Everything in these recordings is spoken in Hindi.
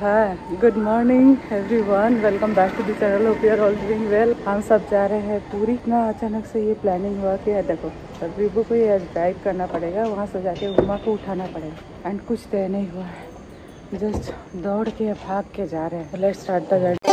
Hi, good morning everyone, welcome back to the channel. Hope you are all doing well. हम सब जा रहे हैं पूरी। इतना अचानक से ये प्लानिंग हुआ कि देखो विभू को ये ड्राइव करना पड़ेगा, वहाँ से जाके उमा को उठाना पड़ेगा एंड कुछ तय नहीं हुआ है, जस्ट दौड़ के भाग के जा रहे हैं। Let's start the journey.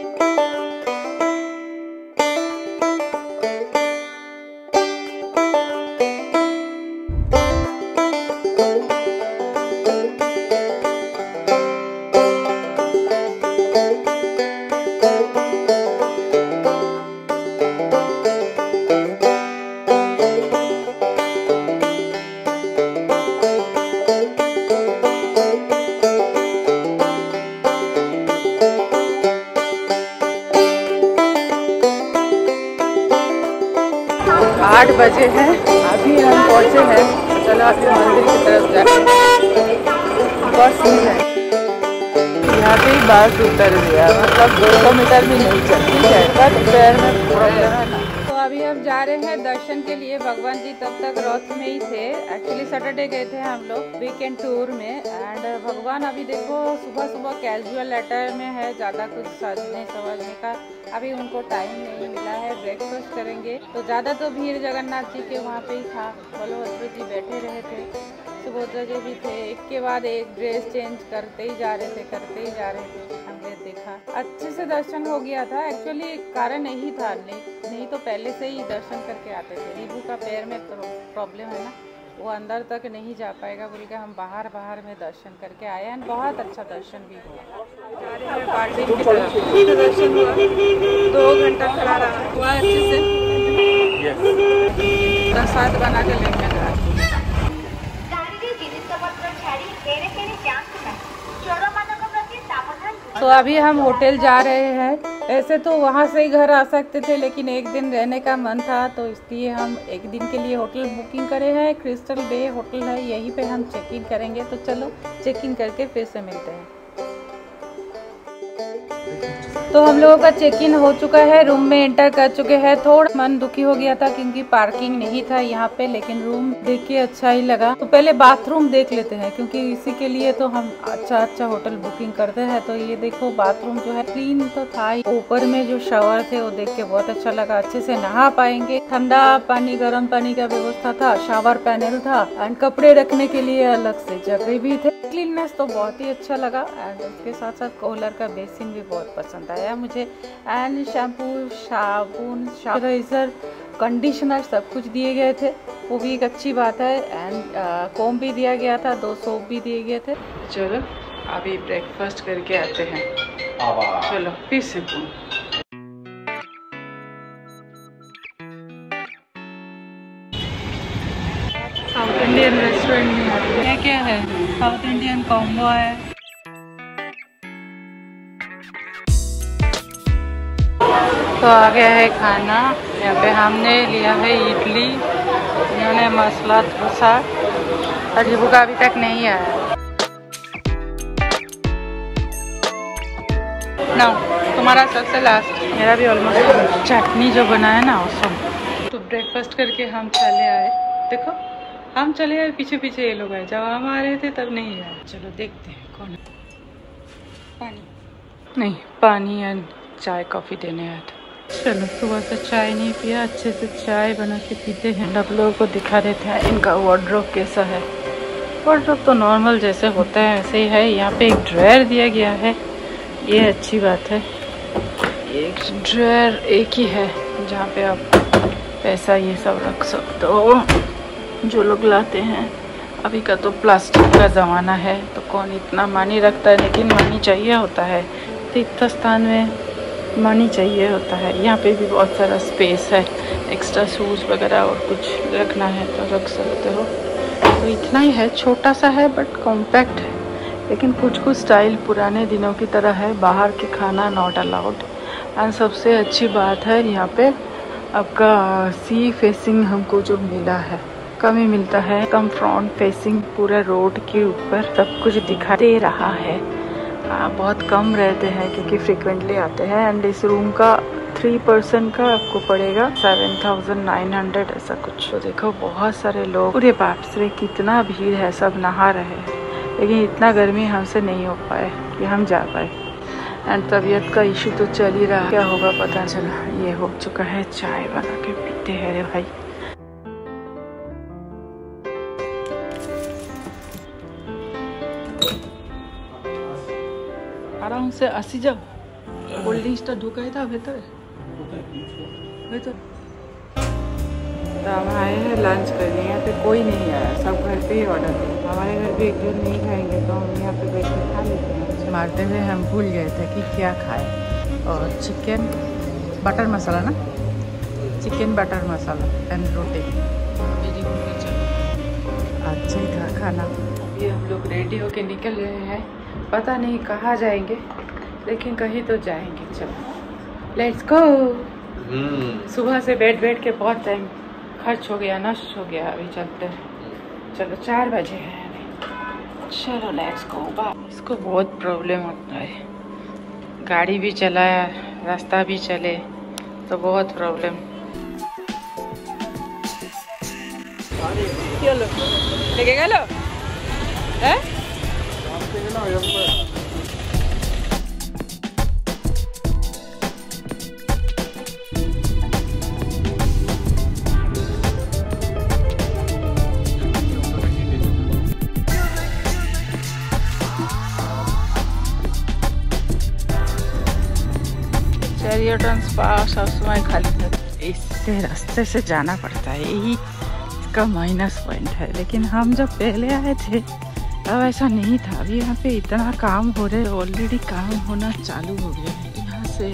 8 बजे हैं, अभी हम पहुँचे हैं। चलो अभी मंदिर की तरफ जाते हैं। बस ही है, यहाँ पे ही बस उतर गया, मतलब 200 मीटर भी नहीं चलती है, बट पैर में प्रॉब्लम है ना। तो अभी हम जा रहे हैं दर्शन के लिए। भगवान जी तब तक रथ में ही थे। एक्चुअली सैटरडे गए थे हम लोग वीकेंड टूर में। एंड भगवान अभी देखो सुबह सुबह कैजुअल अटायर में है, ज़्यादा कुछ सजने सवरने का अभी उनको टाइम नहीं मिला है। ब्रेकफास्ट करेंगे तो ज़्यादा तो भीड़ जगन्नाथ जी के वहाँ पे ही था। बलभद्र जी बैठे रहे थे, सुभद्रा जी भी थे। एक के बाद एक ड्रेस चेंज करते ही जा रहे थे। हमने देखा अच्छे से दर्शन हो गया था। एक्चुअली कारण यही था, नहीं तो पहले से ही दर्शन करके आते थे। रिभू का पैर में प्रॉब्लम है ना, वो अंदर तक नहीं जा पाएगा बोल के हम बाहर में दर्शन करके आए हैं। बहुत अच्छा दर्शन भी हुआ। दर्शन हुआ, 2 घंटा खड़ा रहा हुआ अच्छे से। प्रसाद बना के लेके तो अभी हम होटल जा रहे हैं। ऐसे तो वहाँ से ही घर आ सकते थे, लेकिन एक दिन रहने का मन था तो इसलिए हम एक दिन के लिए होटल बुकिंग करे हैं। क्रिस्टल बे होटल है, यहीं पे हम चेक इन करेंगे। तो चलो चेक इन करके फिर से मिलते हैं। तो हम लोगों का चेक इन हो चुका है, रूम में एंटर कर चुके हैं। थोड़ा मन दुखी हो गया था क्योंकि पार्किंग नहीं था यहाँ पे, लेकिन रूम देख के अच्छा ही लगा। तो पहले बाथरूम देख लेते हैं क्योंकि इसी के लिए तो हम अच्छा होटल बुकिंग करते हैं। तो ये देखो बाथरूम जो है क्लीन तो था ही, ऊपर में जो शावर थे वो देख के बहुत अच्छा लगा। अच्छे से नहा पाएंगे, ठंडा पानी गर्म पानी का व्यवस्था था, शावर पैनल था एंड कपड़े रखने के लिए अलग से जगह भी थे। क्लीननेस तो बहुत ही अच्छा लगा एंड उसके साथ साथ कूलर का बेसिन भी बहुत पसंद आया मुझे। एंड शैम्पू, साबुन, मॉइस्चराइजर, कंडीशनर सब कुछ दिए गए थे, वो भी एक अच्छी बात है। एंड कोम भी दिया गया था, 2 सोप भी दिए गए थे। चलो अभी ब्रेकफास्ट करके आते हैं। चलो फिर से साउथ इंडियन रेस्टोरेंट में आते हैं। क्या है, साउथ इंडियन कॉम्बो है। तो आ गया है खाना। यहाँ पे हमने लिया है इडली, इन्होंने मसाला डोसा, और रिभू का अभी तक नहीं आया ना। तुम्हारा सबसे लास्ट, मेरा भी ऑलमोस्ट। चटनी जो बना है ना वो सब। तो ब्रेकफास्ट करके हम चले आए। देखो हम चले आए, पीछे पीछे ये लोग आए। जब हम आ रहे थे तब नहीं आए। चलो देखते हैं कौन। पानी एंड चाय कॉफ़ी देने आया था। चलो सुबह से चाय नहीं पिया, अच्छे से चाय बना के पीते हैं। आप लोगों को दिखा देते हैं इनका वार्डरोब कैसा है। वार्डरोब तो नॉर्मल जैसे होता है वैसे ही है। यहाँ पे एक ड्रायर दिया गया है, ये अच्छी बात है। एक ड्रायर एक ही है जहाँ पे आप पैसा ये सब रख सकते हो, जो लोग लाते हैं। अभी का तो प्लास्टिक का ज़माना है तो कौन इतना मनी रखता है, लेकिन मनी चाहिए होता है। तीर्थ स्थान में मनी चाहिए होता है। यहाँ पे भी बहुत सारा स्पेस है, एक्स्ट्रा शूज़ वगैरह और कुछ रखना है तो रख सकते हो। तो इतना ही है, छोटा सा है बट कॉम्पैक्ट है, लेकिन कुछ स्टाइल पुराने दिनों की तरह है। बाहर के खाना नॉट अलाउड। एंड सबसे अच्छी बात है यहाँ पे आपका सी फेसिंग हमको जो मिला है, कम ही मिलता है। कम फ्रंट फेसिंग, पूरा रोड के ऊपर सब कुछ दिखाई दे रहा है। बहुत कम रहते हैं क्योंकि फ्रिक्वेंटली आते हैं। एंड इस रूम का 3 पर्सन का आपको पड़ेगा 7900 ऐसा कुछ। तो देखो बहुत सारे लोग, पूरे बाप रे कितना भीड़ है, सब नहा रहे हैं। लेकिन इतना गर्मी हमसे नहीं हो पाए कि हम जा पाए। एंड तबीयत का इशू तो चल ही रहा, क्या होगा पता चला। ये हो चुका है, चाय बना के पीते हैं रे भाई। आराम से आसी जाओ। कोल्ड ड्रिंक्सটা ঢুকাই দাও ভেতরে। तो हम आए हैं लंच करने, यहाँ पे कोई नहीं आया, सब घर पे ही ऑर्डर किया। हमारे घर पे एक जन नहीं खाएंगे तो हम यहाँ पे बैठ के खा लेते हैं। मारते हुए हम भूल गए थे कि क्या खाए, और चिकन बटर मसाला ना, चिकन बटर मसाला एंड रोटी, अच्छा ही था खाना। अभी हम लोग रेडी होके निकल रहे हैं, पता नहीं कहाँ जाएंगे, लेकिन कहीं तो जाएंगे। चलो लेट्स गो। सुबह से बैठ के बहुत टाइम खर्च हो गया, नष्ट हो गया। अभी चलते हैं, चलो 4 बजे हैं अभी। चलो लेट्स गो। इसको बहुत प्रॉब्लम होता है, गाड़ी भी चलाया, रास्ता भी चले तो बहुत प्रॉब्लम। चलो लेके गलो है। चैरियटन स्पा सब समय खाली था, इससे रास्ते से जाना पड़ता है, यही इसका माइनस पॉइंट है। लेकिन हम जब पहले आए थे तब ऐसा नहीं था। अभी यहाँ पे इतना काम हो रहा है, ऑलरेडी काम होना चालू हो गया है। यहाँ से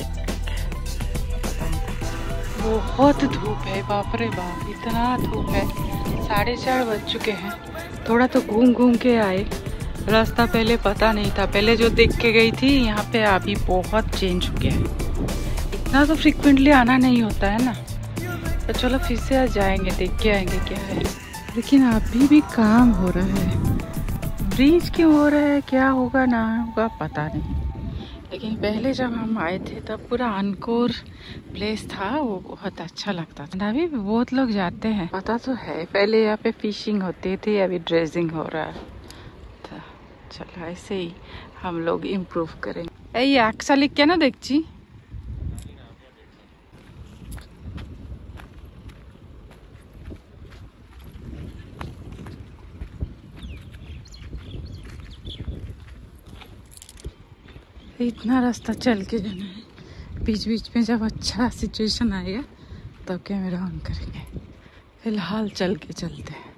बहुत धूप है, बाप रे बाप, इतना धूप है। 4:30 बज चुके हैं। थोड़ा तो घूम के आए, रास्ता पहले पता नहीं था। पहले जो देख के गई थी यहाँ पे, अभी बहुत चेंज हो गया है। इतना तो फ्रिक्वेंटली आना नहीं होता है ना, तो चलो फिर से आज जाएंगे, देख के आएंगे क्या है। लेकिन अभी भी काम हो रहा है, ब्रिज क्यों हो रहा है, क्या होगा ना होगा पता नहीं। लेकिन पहले जब हम आए थे तब पूरा अनकोर प्लेस था, वो बहुत अच्छा लगता था। अभी भी बहुत लोग जाते हैं, पता तो है। पहले यहाँ पे फिशिंग होती थी, अभी ड्रेजिंग हो रहा है। तो चलो ऐसे ही हम लोग इम्प्रूव करेंगे। ये आक्सा लिख के ना देखी। इतना रास्ता चल के जाना है, बीच बीच में जब अच्छा सिचुएशन आएगा तब कैमरा ऑन करेंगे। फिलहाल चल के चलते हैं।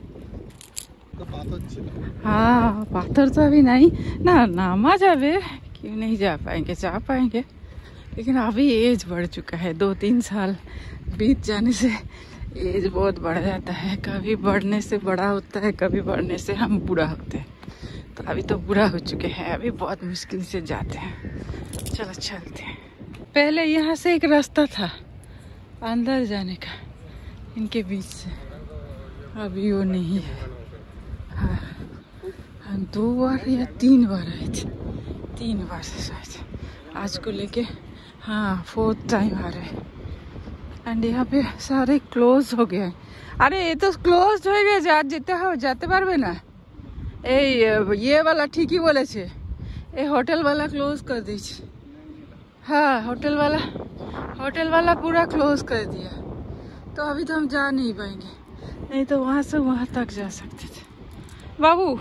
हाँ पाथर तो अभी नहीं ना, नामा जावे क्यों नहीं जा पाएंगे, जा पाएंगे। लेकिन अभी एज बढ़ चुका है, 2-3 साल बीत जाने से एज बहुत बढ़ जाता है। कभी बढ़ने से बड़ा होता है, कभी बढ़ने से हम बूढ़ा होते हैं। तो अभी तो बुरा हो चुके हैं, अभी बहुत मुश्किल से जाते हैं। चलो चलते हैं। पहले यहाँ से एक रास्ता था अंदर जाने का, इनके बीच से, अभी वो नहीं है। हाँ हम 2 बार या 3 बार आए थे, 3 बार से शायद। आज को लेके हाँ 4th टाइम आ रहे हैं। एंड यहाँ पे सारे क्लोज हो गए। अरे ये तो क्लोज हो गए, जाते पारबे ना। ये वाला ठीक ही बोले छे, ये होटल वाला क्लोज कर दीजिए। हाँ होटल वाला पूरा क्लोज कर दिया। तो अभी तो हम जा नहीं पाएंगे, नहीं तो वहाँ से वहाँ तक जा सकते थे। बाबू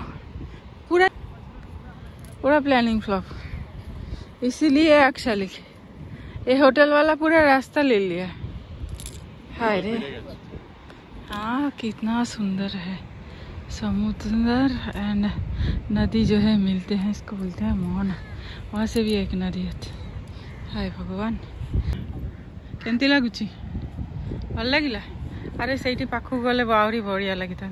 पूरा प्लानिंग फ्लॉप, इसीलिए अक्षा लिखे। ये होटल वाला पूरा रास्ता ले लिया। हाय रे, हाँ कितना सुंदर है समुद्र एंड नदी जो है मिलते हैं, इसको बोलते हैं मोहना। वहाँ से भी एक नदी है। हाय भगवान, केमती लगुच भल लगिला। अरे सही पाखक गले आहरी बढ़िया लगी था।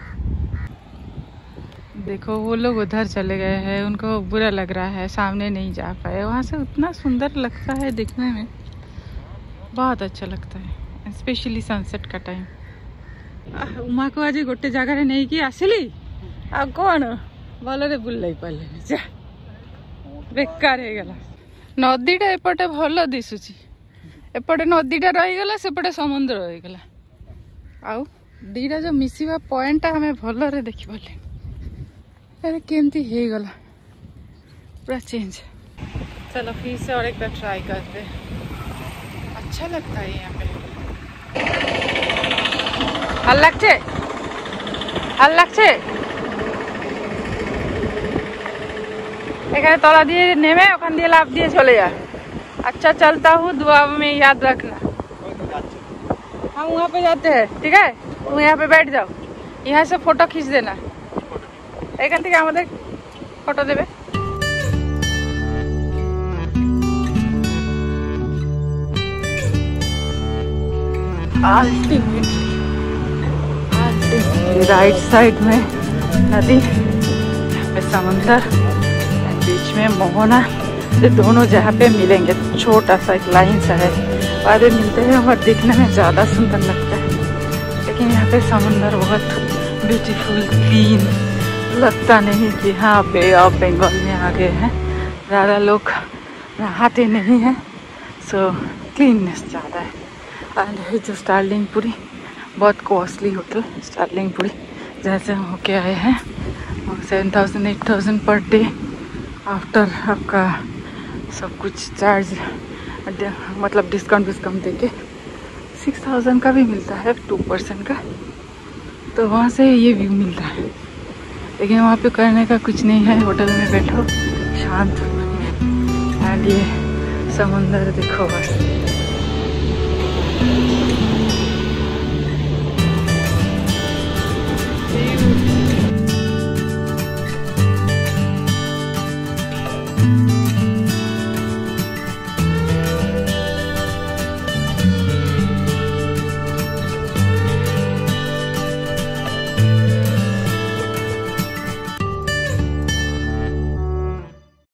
देखो वो लोग उधर चले गए हैं, उनको बुरा लग रहा है, सामने नहीं जा पाए। वहाँ से उतना सुंदर लगता है दिखने में, बहुत अच्छा लगता है, स्पेशली सनसेट का टाइम। उमा को आज गोटे जगार नहीं कि आसिली आ कौन भलरे बुलाई पारे जा बेकार हो गला। नदीटा एपटे भल दिशुची, एपटे नदीटा रहीगला, सेपटे समुद्र रहीगला। आउ दीटा जो मिसिबा पॉइंट हमें भलरे देखि पारे। अरे केमती है गला पूरा चेंज। चलो फिर से और एक बार ट्राई करते हैं, अच्छा लगता है यहाँ पे। ভাল লাগছে ভাল লাগছে এখানে तला दिए नेमे ওখান দিয়ে लाभ दिए चले जा। अच्छा चलता हूँ, दुआ में याद रखना। हम वहाँ पे जाते हैं, ठीक है? तुम यहाँ पे बैठ जाओ, यहाँ से फोटो खींच देना। এখান থেকে আমাদের फोटो देवे। राइट साइड में नदी, यहाँ पे समुंदर, बीच में मोहना। ये दोनों जहाँ पे मिलेंगे छोटा सा एक लाइन सा है, बाद में मिलते हैं और दिखने में ज़्यादा सुंदर लगता है। लेकिन यहाँ पे समुंदर बहुत ब्यूटीफुल क्लीन लगता नहीं कि हाँ बे ऑफ बंगाल में आ गए हैं। ज़्यादा लोग नहाते नहीं हैं, सो क्लीननेस ज़्यादा है। एंड जो स्टार्लिंग पूरी बहुत कॉस्टली होटल स्टार्लिंग पूरी, जैसे हम होके आए हैं 7,000 8,000 पर डे। आफ्टर आपका सब कुछ चार्ज मतलब डिस्काउंट देके 6,000 का भी मिलता है 2% का, तो वहाँ से ये व्यू मिलता है। लेकिन वहाँ पे करने का कुछ नहीं है, होटल में बैठो शांत एंड ये समुंदर देखो बस। Thank you.